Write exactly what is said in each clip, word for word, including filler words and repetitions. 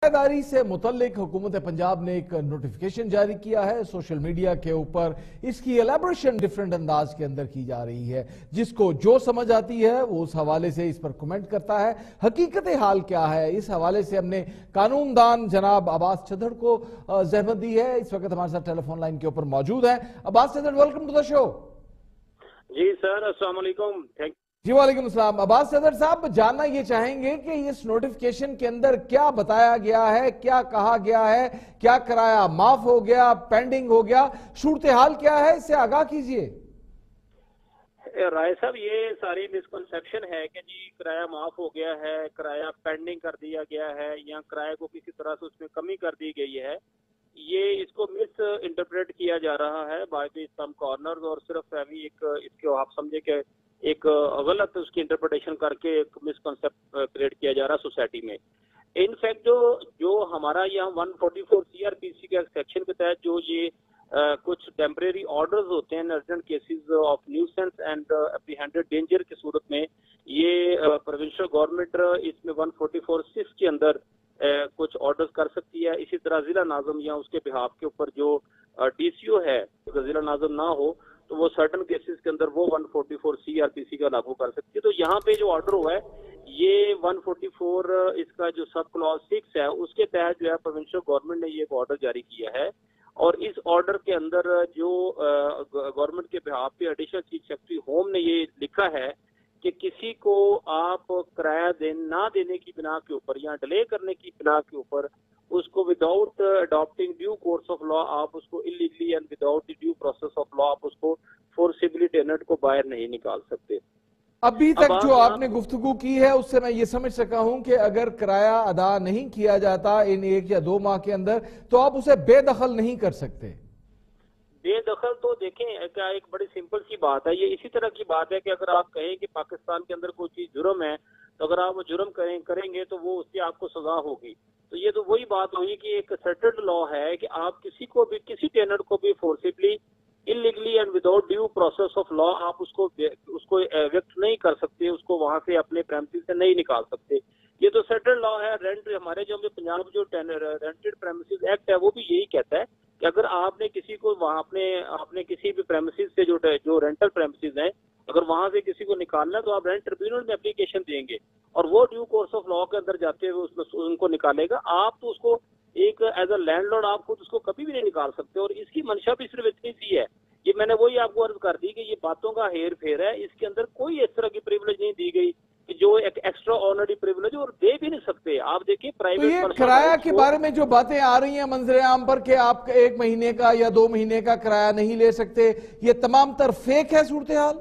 داری سے متعلق حکومت پنجاب نے ایک نوٹیفیکیشن جاری کیا ہے۔ سوشل میڈیا کے اوپر اس کی ایلیبریشن ڈیفرنٹ انداز کے اندر کی جا رہی ہے، جس کو جو سمجھ آتی ہے وہ اس حوالے سے اس پر کمنٹ کرتا ہے۔ حقیقت حال کیا ہے، اس حوالے سے ہم نے قانون دان جناب عباس چدھڑ کو زحمت دی ہے۔ اس وقت ہمارے ساتھ ٹیلی فون لائن کے اوپر موجود ہیں۔ عباس چدھڑ، ویلکم ٹو دا شو۔ جی سر، السلام علیکم۔ تھینک جی وعلیکم السلام۔ عباس چدھڑ صاحب، جاننا یہ چاہیں گے کہ اس نوٹیفیکیشن کے اندر کیا بتایا گیا ہے، کیا کہا گیا ہے، کیا کرایہ معاف ہو گیا، پینڈنگ ہو گیا، صورتحال کیا ہے، اس سے آگاہ کیجئے۔ رائے صاحب، یہ ساری مسکنسیپشن ہے کہ جی کرایہ معاف ہو گیا ہے، کرایہ پینڈنگ کر دیا گیا ہے، یا کرایہ کو کسی طرح سے اس میں کمی کر دی گئی ہے۔ یہ اس کو مس انٹرپریٹ کیا جا رہا ہے بائی دی سم کارنرز، اور صرف ایک اس کو آپ سمجھے کہ ایک غلط اس کی انٹرپریٹیشن کر کے ایک مس کنسیپٹ کریٹ کیا جا رہا ہے سوسائٹی میں۔ ان فیکٹ جو جو ہمارا یہاں one forty four C R P C کے سیکشن کے تحت جو یہ کچھ ٹیمپریری آرڈرز ہوتے ہیں urgent cases of nuisance and apprehended danger کی صورت میں، یہ پروونشل گورنمنٹ اس میں ون فورٹی فور سکس کے اندر کچھ آرڈرز کر سکتی ہے۔ اسی طرح ضلع ناظم یا اس کے بہاف کے اوپر جو ڈی سی او ہے، اگر ضلع ناظم نہ ہو تو وہ سرٹن کیسز کے اندر وہ one forty four C R P C کا لاگو کر سکتی ہے۔ تو یہاں پہ جو آرڈر ہوا ہے یہ ون فورٹی فور اس کا جو سب کلاس سکس ہے اس کے تحت جو ہے پروونشل گورنمنٹ نے یہ ایک آرڈر جاری کیا ہے، اور اس آرڈر کے اندر جو گورنمنٹ کے بہاف پہ ایڈیشنل چیف سیکرٹری ہوم نے یہ لکھا ہے کہ کسی کو آپ کرایہ دے نہ دینے کی بنا کے اوپر یا ڈیلے کرنے کی بنا کے اوپر اس کو without adapting due course of law آپ اس کو illegally and without the due process of law آپ اس کو فورسیبلی ٹیننٹ کو باہر نہیں نکال سکتے۔ ابھی تک جو آپ نے گفتگو کی ہے اس سے میں یہ سمجھ سکا ہوں کہ اگر کرایہ ادا نہیں کیا جاتا ان ایک یا دو ماہ کے اندر تو آپ اسے بے دخل نہیں کر سکتے۔ بے دخل تو دیکھیں کیا ایک بڑی سمپل سی بات ہے، یہ اسی طرح کی بات ہے کہ اگر آپ کہیں کہ پاکستان کے اندر کوئی چیز جرم ہے تو اگر آپ وہ جرم کریں کریں گے تو وہ اس سے آپ کو سزا ہوگی۔ تو یہ تو وہی بات ہوئی کہ ایک سیٹلڈ لا ہے کہ آپ کسی کو بھی کسی ٹیننٹ کو بھی forcibly illegally and without due process of law آپ اس کو اس کو ایویکٹ نہیں کر سکتے، اس کو وہاں سے اپنے پریمسز سے نہیں نکال سکتے۔ یہ تو سیٹلڈ لا ہے۔ رینٹ ہمارے جو پنجاب جو رینٹڈ پریمسز ایکٹ ہے وہ بھی یہی کہتا ہے کہ اگر آپ نے کسی کو وہاں اپنے اپنے کسی بھی پریمسز سے جو جو رینٹل پریمسز ہیں اگر وہاں سے کسی کو نکالنا ہے تو آپ رینٹ ٹریبیونل میں اپلیکیشن دیں گے اور وہ ڈیو کورس آف لا کے اندر جاتے ہوئے اس میں ان کو نکالے گا۔ آپ تو اس کو ایک ایز اے لینڈ لارڈ آپ خود اس کو کبھی بھی نہیں نکال سکتے، اور اس کی منشا بھی صرف اتنی سی ہے، یہ میں نے وہی آپ کو عرض کر دی کہ یہ باتوں کا ہیر پھیر ہے، اس کے اندر کوئی اس طرح کی پریولیج نہیں دی گئی کہ جو ایک ایکسٹرا آرڈنری پریولیج اور دے بھی نہیں سکتے۔ آپ دیکھیں پرائیویٹ تو یہ کرایہ کے بارے میں جو باتیں آ رہی ہیں منظر عام پر کہ آپ ایک مہینے کا یا دو مہینے کا کرایہ نہیں لے سکتے، یہ تمام تر فیک ہے صورتحال؟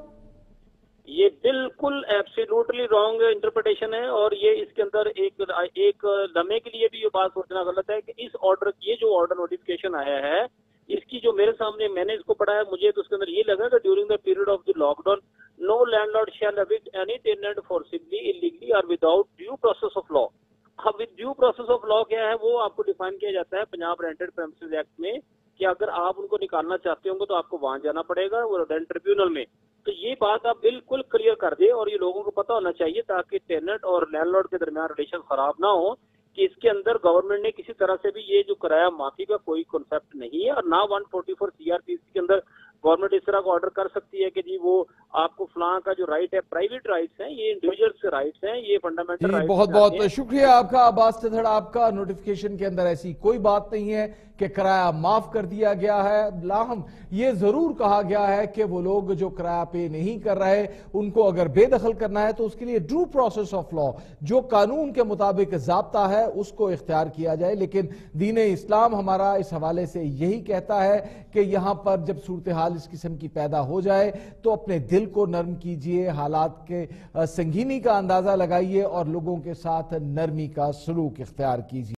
یہ بالکل ایبسلیوٹلی رانگ انٹرپریٹیشن ہے، اور یہ اس کے اندر ایک ایک لمحے کے لیے بھی یہ بات سوچنا غلط ہے کہ اس آرڈر یہ جو آرڈر نوٹیفیکیشن آیا ہے اس کی جو میرے سامنے میں نے اس کو پڑھا ہے، مجھے تو اس کے اندر یہ لگا کہ during the period of the lockdown no landlord shall evict any tenant forcibly illegally اور without due process of law. اب ڈیو پروسیس آف لا کیا ہے وہ آپ کو ڈیفائن کیا جاتا ہے پنجاب رینٹڈ پریمسز ایکٹ میں کہ اگر آپ ان کو نکالنا چاہتے ہوں گے تو آپ کو وہاں جانا پڑے گا وہ رینٹ ٹریبیونل میں۔ تو یہ بات آپ بالکل کلیئر کر دیں اور یہ لوگوں کو پتہ ہونا چاہیے تاکہ ٹیننٹ اور لینڈ لارڈ کے درمیان ریلیشن خراب نہ ہو کہ اس کے اندر گورنمنٹ نے کسی طرح سے بھی یہ جو کرایہ معافی کا کوئی کنسیپٹ نہیں ہے، اور نہ one forty four C R P C کے اندر گورنمنٹ اس طرح کو آرڈر کر سکتی ہے کہ جی وہ آپ کو فلاں کا جو رائٹ ہے پرائیویٹ رائٹس ہیں، یہ انڈیویجولز کے رائٹس ہیں، یہ فنڈامنٹل رائٹس ہیں۔ بہت بہت شکریہ آپ کا عباس چدھڑ۔ آپ کا نوٹیفیکیشن کے اندر ایسی کوئی بات نہیں ہے کہ کرایہ معاف کر دیا گیا ہے، لاہم یہ ضرور کہا گیا ہے کہ وہ لوگ جو کرایہ پے نہیں کر رہے ان کو اگر بے دخل کرنا ہے تو اس کے لیے ڈیو پروسیس آف لا جو قانون کے مطابق ضابطہ ہے اس کو اختیار کیا جائے۔ لیکن دین اسلام ہمارا اس حوالے سے یہی کہتا ہے کہ یہاں پر جب صورتحال اس قسم کی پیدا ہو جائے تو اپنے دل کو نرم کیجئے، حالات کے سنگینی کا اندازہ لگائیے اور لوگوں کے ساتھ نرمی کا سلوک اختیار کیجئے۔